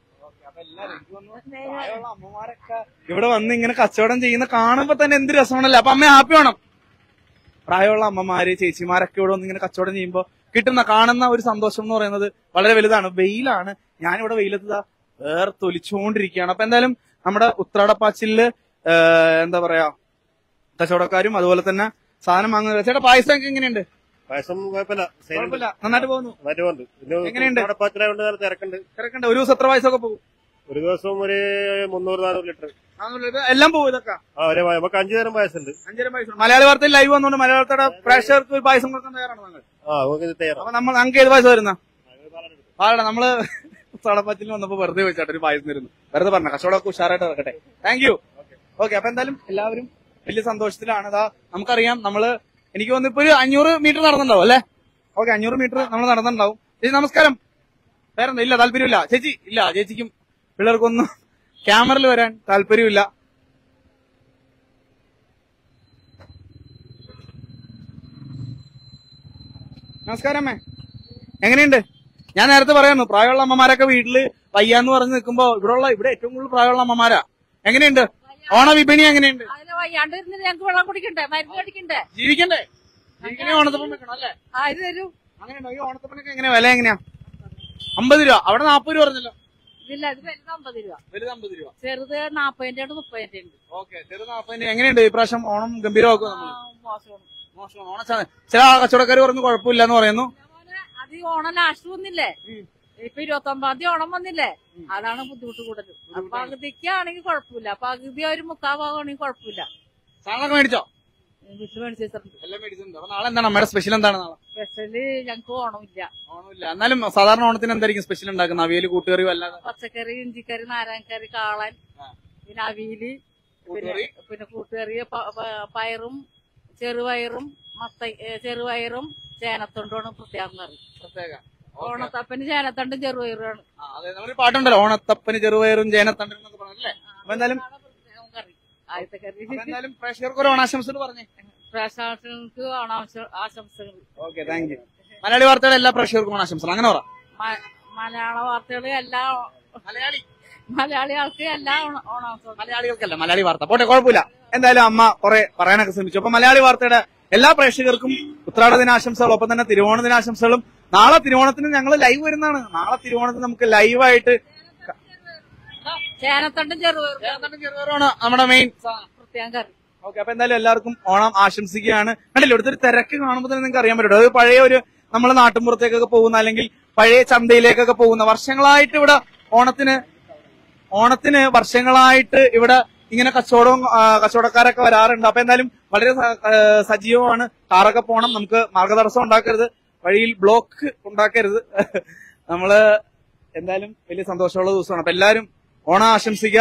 അമ്മമാരൊക്കെ ഇവിടെ വന്ന് ഇങ്ങനെ കച്ചവടം ചെയ്യുന്ന കാണുമ്പോ തന്നെ എന്ത് രസമാണല്ലേ? അപ്പൊ അമ്മ ഹാപ്പി വേണം. പ്രായമുള്ള അമ്മമാര് ചേച്ചിമാരൊക്കെ ഇവിടെ വന്ന് ഇങ്ങനെ കച്ചവടം ചെയ്യുമ്പോ കാണുന്ന ഒരു സന്തോഷം എന്ന് പറയുന്നത് വളരെ വലുതാണ്. വെയിലാണ്, ഞാനിവിടെ വെയിലത്ത് വേർത്തൊലിച്ചുകൊണ്ടിരിക്കുകയാണ്. അപ്പൊ എന്തായാലും നമ്മുടെ ഉത്രാടപ്പാച്ചില് എന്താ പറയാ, കച്ചവടക്കാരും അതുപോലെ തന്നെ സാധനം വാങ്ങുന്നത്. ചേട്ടാ പായസം ഒക്കെ എങ്ങനെയുണ്ട്? പായസം കുഴപ്പമില്ല, നന്നായിട്ട് പോകുന്നു. എങ്ങനെയുണ്ട്? തിരക്കുണ്ട്. ഒരു ദിവസം എത്ര പായസമൊക്കെ പോകും? ഒരു ദിവസം ഒരു 300-400 ലിറ്റർ എല്ലാം പോകും ഇതൊക്കെ. നമുക്ക് 5 തരം പായസം ഉണ്ട്. 5 തരം പായസം. മലയാള വാർത്തയിൽ ലൈവ് വന്നുകൊണ്ട് മലയാളത്തോടെ പ്രേക്ഷകർക്ക് ഒരു പായസം കൊടുക്കാൻ തയ്യാറാണ് നിങ്ങൾ? അപ്പൊ നമുക്ക് ഏത് പായസം വരുന്ന? പാലട. നമ്മള് ഉത്രാടപ്പാച്ചിൽ വന്നപ്പോ വെറുതെ വെച്ചാട്ട് ഒരു പായസം തരുന്നു. വെറുതെ പറഞ്ഞ കച്ചവടമൊക്കെ ഉഷാറായിട്ട് ഇറക്കട്ടെ. Thank you. ഓക്കെ, അപ്പൊ എന്തായാലും എല്ലാവരും വലിയ സന്തോഷത്തിലാണ്. നമുക്കറിയാം, എനിക്ക് തോന്നുന്നു ഇപ്പൊ ഒരു 500 മീറ്റർ നടന്നുണ്ടാവും അല്ലെ? ഓക്കെ, 500 മീറ്റർ നമ്മൾ നടന്നിട്ടുണ്ടാവും. ചേച്ചി നമസ്കാരം. വേറെന്താ? ഇല്ല, താല്പര്യമില്ല ചേച്ചി? ഇല്ല, ചേച്ചിക്കും പിള്ളേർക്കൊന്നും ക്യാമറയിൽ വരാൻ താല്പര്യമില്ല. നമസ്കാരം അമ്മേ, എങ്ങനെയുണ്ട്? ഞാൻ നേരത്തെ പറയാന്നു, പ്രായമുള്ള അമ്മമാരൊക്കെ വീട്ടില് വയ്യാന്ന് പറഞ്ഞ് നിൽക്കുമ്പോ ഇവിടെ ഏറ്റവും കൂടുതൽ പ്രായമുള്ള അമ്മമാരാ. എങ്ങനെയുണ്ട് ഓണ വിപണി? എങ്ങനെയുണ്ട്? ഞങ്ങൾക്ക് വെള്ളം കുടിക്കണ്ടേ, മരുന്ന് കടിക്കണ്ടേ, ജീവിക്കണ്ടേ? ജീവിക്കണേ ഓണത്തപ്പം വെക്കണം അല്ലേ? അങ്ങനെയുണ്ടോ? ഈ ഓണത്തപ്പനൊക്കെ എങ്ങനെയാ വില? എങ്ങനെയാ? 50 രൂപ. അവിടെ 40 രൂപ പറഞ്ഞല്ലോ. ഇല്ല, ഇത് വലുത് 50 രൂപ. വലുത് 50 രൂപ. ചെറുത് 40 ഉണ്ട്, 30 ഉണ്ട്. ഓക്കെ, ചെറുത് 40. എങ്ങനെയുണ്ട് ഈ പ്രാവശ്യം ഓണം? ഗംഭീരമാക്കും നമ്മൾ? മോശമാണ്. ഓണച്ചാണ് ചില കച്ചവടക്കാർ പറഞ്ഞു കുഴപ്പമില്ല എന്ന് പറയുന്നു. അത് ഈ ഓണം ലാസ്റ്റ് വന്നില്ലേ, ഇപ്പൊ 29-ാം തീയതി ഓണം വന്നില്ലേ, അതാണ് ബുദ്ധിമുട്ട് കൂടുതൽ. പകുതിക്കാണെങ്കിൽ കുഴപ്പമില്ല, പകുതി ഒരു 3/4 ഭാഗമാണെങ്കിൽ കുഴപ്പമില്ല. സാധനമൊക്കെ മേടിച്ചോ? വീട്ടിൽ മേടിച്ചിട്ടുണ്ട്. എല്ലാം മേടിച്ചിട്ടുണ്ട്. അപ്പൊ നാളെ എന്താണ് നമ്മുടെ സ്പെഷ്യൽ? എന്താണ് നാളെ സ്പെഷ്യല്? ഞങ്ങക്ക് ഓണമില്ല. ഓണമില്ല. എന്നാലും സാധാരണ ഓണത്തിന് എന്തായിരിക്കും സ്പെഷ്യൽ ഉണ്ടാക്കുന്നത്? അവിയല്, കൂട്ടുകറി, അല്ലാതെ? പച്ചക്കറി, ഇഞ്ചിക്കറി, നാരങ്ങക്കറി, കാളൻ, പിന്നെ അവിയല്, പിന്നെ കൂട്ടുകറി, പയറും ചെറുപയറും ചേനത്തൊണ്ടാണ് പ്രത്യേകം കറി. പ്രത്യേക. ഓണത്തപ്പന് ചേനത്തണ്ടും ചെറുപയറുമാണ്. അതെ, നമ്മളൊരു പാട്ടുണ്ടല്ലോ, ഓണത്തപ്പന് ചെറുപയറും ജേനത്തണ്ടും എന്നൊക്കെ പറഞ്ഞല്ലേ. അപ്പൊ എന്തായാലും കറി ആദ്യത്തെ കറി. എന്തായാലും പ്രേക്ഷകർക്ക് ഒരു ഓണാശംസകൾ പറഞ്ഞേ. പ്രശാസനങ്ങൾക്ക് ആശംസകൾ. Okay, thank U. മലയാളി വാർത്തയുടെ എല്ലാ പ്രേക്ഷകർക്കും ഓണാശംസകൾ. അങ്ങനെ പറ. മലയാള വാർത്തകൾ എല്ലാ മലയാളികൾക്ക് എല്ലാ ഓണാശംസകൾ. മലയാളികൾക്കല്ല, മലയാളി വാർത്ത പോട്ടെ, കുഴപ്പമില്ല. എന്തായാലും അമ്മ കുറെ പറയാനൊക്കെ ശ്രമിച്ചു. അപ്പൊ മലയാളി വാർത്തയുടെ എല്ലാ പ്രേക്ഷകർക്കും ഉത്രാട ദിനാശംസകളും ഒപ്പം തന്നെ തിരുവോണ ദിനാശംസകളും. നാളെ തിരുവോണത്തിന് ഞങ്ങൾ ലൈവ് വരുന്നതാണ്. നാളെ തിരുവോണത്തിന് നമുക്ക് ലൈവായിട്ട് ചേനത്തണ്ടും ചെറുപയറുമാണ് നമ്മുടെ മെയിൻ പ്രത്യേകം കറി. ഓക്കെ, അപ്പൊ എന്തായാലും എല്ലാവർക്കും ഓണം ആശംസിക്കുകയാണ്. കണ്ടില്ലേ, ഇവിടുത്തെ തിരക്ക് കാണുമ്പോൾ തന്നെ നിങ്ങൾക്ക് അറിയാൻ പറ്റും. അത് പഴയ ഒരു നമ്മൾ നാട്ടിൻപുറത്തേക്കൊക്കെ പോകുന്ന അല്ലെങ്കിൽ പഴയ ചന്തയിലേക്കൊക്കെ പോകുന്ന വർഷങ്ങളായിട്ട് ഇവിടെ ഓണത്തിന് വർഷങ്ങളായിട്ട് ഇവിടെ ഇങ്ങനെ കച്ചവടക്കാരൊക്കെ വരാറുണ്ട്. അപ്പൊ എന്തായാലും വളരെ സജീവമാണ്. കാറൊക്കെ പോകണം, നമുക്ക് മാർഗതടസ്സം ഉണ്ടാക്കരുത്, വഴിയിൽ ബ്ലോക്ക് ഉണ്ടാക്കരുത്. നമ്മള് എന്തായാലും വലിയ സന്തോഷമുള്ള ദിവസമാണ്. അപ്പൊ എല്ലാരും ഓണം ആശംസിക്കുക.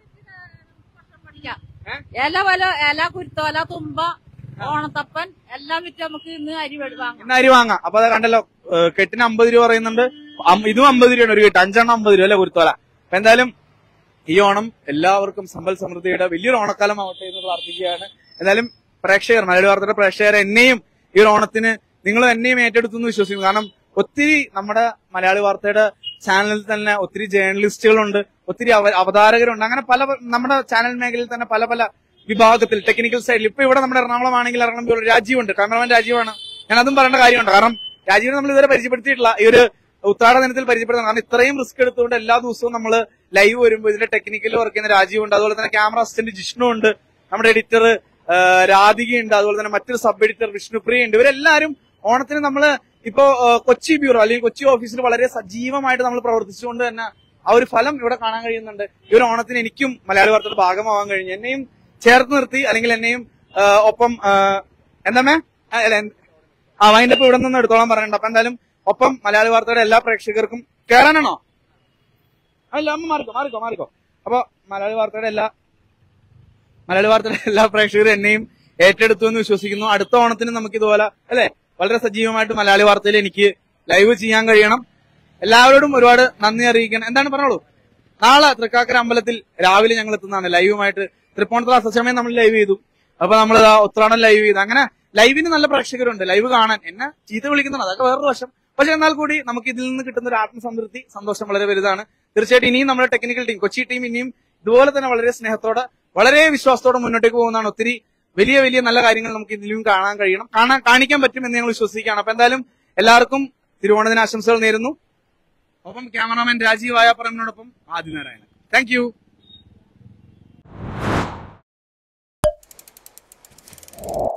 ഇല കുരുത്തോല തുമ്പ ഓണത്തപ്പൻ എല്ലാം വിറ്റ് നമുക്ക് ഇന്ന് അരി വാങ്ങാം. അപ്പൊ അത് കണ്ടല്ലോ, കെട്ടിന് 50 രൂപ പറയുന്നുണ്ട്. ഇതും 50 രൂപയാണ് ഒരു കെട്ട്, 5 എണ്ണം 50 രൂപ അല്ലെ കുരുത്തോല. അപ്പൊ എന്തായാലും ഈ ഓണം എല്ലാവർക്കും സമ്പൽ സമൃദ്ധിയുടെ വലിയൊരു ഓണക്കാലം ആവട്ടെ എന്ന് പ്രാർത്ഥിക്കുകയാണ്. എന്തായാലും മലയാളി വാർത്തയുടെ പ്രേക്ഷകർ എന്നെയും ഈ ഒരു ഓണത്തിന് നിങ്ങൾ എന്നെയും ഏറ്റെടുത്തു എന്ന് വിശ്വസിക്കുന്നു. കാരണം ഒത്തിരി നമ്മുടെ മലയാളി വാർത്തയുടെ ചാനലിൽ തന്നെ ഒത്തിരി ജേർണലിസ്റ്റുകളുണ്ട്, ഒത്തിരി അവതാരകരുണ്ട്. അങ്ങനെ പല നമ്മുടെ ചാനൽ മേഖലയിൽ തന്നെ പല പല വിഭാഗത്തിൽ ടെക്നിക്കൽ സൈഡിൽ ഇപ്പൊ ഇവിടെ നമ്മുടെ എറണാകുളം ആണെങ്കിൽ എറണാകുളം രാജീവുണ്ട്, ക്യാമറമാൻ രാജീവാണ്. ഞാൻ അതും പറയേണ്ട കാര്യമുണ്ട്. കാരണം രാജീവിനെ നമ്മൾ ഇതുവരെ പരിചയപ്പെടുത്തിയിട്ടില്ല. ഈ ഒരു ഉത്രാട ദിനത്തിൽ പരിചയപ്പെടുന്നത്. കാരണം ഇത്രയും റിസ്ക് എടുത്തുകൊണ്ട് എല്ലാ ദിവസവും നമ്മൾ ലൈവ് വരുമ്പോൾ ഇതിന്റെ ടെക്നിക്കൽ വർക്ക് ചെയ്യുന്ന രാജീവുണ്ട്, അതുപോലെ തന്നെ ക്യാമറ അസിസ്റ്റന്റ് ജിഷ്ണു ഉണ്ട്, നമ്മുടെ എഡിറ്റർ രാധികയുണ്ട്, അതുപോലെ തന്നെ മറ്റൊരു സബ് എഡിറ്റർ വിഷ്ണുപ്രിയ ഉണ്ട്. ഇവരെല്ലാരും ഓണത്തിന് നമ്മള് ഇപ്പോ കൊച്ചി ബ്യൂറോ അല്ലെങ്കിൽ കൊച്ചി ഓഫീസിൽ വളരെ സജീവമായിട്ട് നമ്മൾ പ്രവർത്തിച്ചുകൊണ്ട് തന്നെ ആ ഒരു ഫലം ഇവിടെ കാണാൻ കഴിയുന്നുണ്ട്. ഈ ഒരു ഓണത്തിന് എനിക്കും മലയാളി വാർത്തയുടെ ഭാഗമാവാൻ കഴിഞ്ഞു. എന്നെയും ചേർത്ത് നിർത്തി അല്ലെങ്കിൽ എന്നെയും ഒപ്പം എന്താമേ വൈൻഡ് അപ്പ് ഇവിടെ നിന്ന് എടുത്തോളാൻ പറയുന്നുണ്ട്. അപ്പൊ എന്തായാലും ഒപ്പം മലയാളി വാർത്തയുടെ എല്ലാ പ്രേക്ഷകർക്കും കയറാനാണോ? അല്ല, അമ്മ മാറിക്കോ. അപ്പൊ മലയാളി വാർത്തയുടെ എല്ലാ പ്രേക്ഷകരും എന്നെയും ഏറ്റെടുത്തു എന്ന് വിശ്വസിക്കുന്നു. അടുത്ത ഓണത്തിന് നമുക്ക് ഇതുപോലെ അല്ലെ വളരെ സജീവമായിട്ട് മലയാളി വാർത്തയിൽ എനിക്ക് ലൈവ് ചെയ്യാൻ കഴിയണം. എല്ലാവരോടും ഒരുപാട് നന്ദി അറിയിക്കണം. എന്താണ് പറഞ്ഞോളൂ. നാളെ തൃക്കാക്കര അമ്പലത്തിൽ രാവിലെ ഞങ്ങൾ എത്തുന്നതാണ് ലൈവുമായിട്ട്. തൃപ്പൂണിത്തുറ അസമയം നമ്മൾ ലൈവ് ചെയ്തു. അപ്പൊ നമ്മൾ ഉത്രാടം ലൈവ് ചെയ്തു. അങ്ങനെ ലൈവിന് നല്ല പ്രേക്ഷകരുണ്ട്. ലൈവ് കാണാൻ എന്നെ ചീത്ത വിളിക്കുന്നതാണ്, അതൊക്കെ വേറൊരു വശം. പക്ഷെ എന്നാൽ കൂടി നമുക്ക് ഇതിൽ നിന്ന് കിട്ടുന്ന ഒരു ആത്മസംതൃപ്തി, സന്തോഷം വളരെ വലുതാണ്. തീർച്ചയായിട്ടും ഇനിയും നമ്മുടെ ടെക്നിക്കൽ ടീം, കൊച്ചി ടീം ഇനിയും ഇതുപോലെ തന്നെ വളരെ സ്നേഹത്തോടെ വളരെ വിശ്വാസത്തോടെ മുന്നോട്ടേക്ക് പോകുന്നതാണ്. ഒത്തിരി വലിയ വലിയ നല്ല കാര്യങ്ങൾ നമുക്ക് ഇതിലും കാണാൻ കഴിയണം, കാണിക്കാൻ പറ്റും എന്ന് ഞങ്ങൾ വിശ്വസിക്കുകയാണ്. അപ്പൊ എന്തായാലും എല്ലാവർക്കും തിരുവോണ ദിനാശംസകൾ നേരുന്നു. ഒപ്പം ക്യാമറാമാൻ രാജീവ് ആയാപ്പറമ്പിനോടൊപ്പം ആദിനാരായണൻ. Thank U.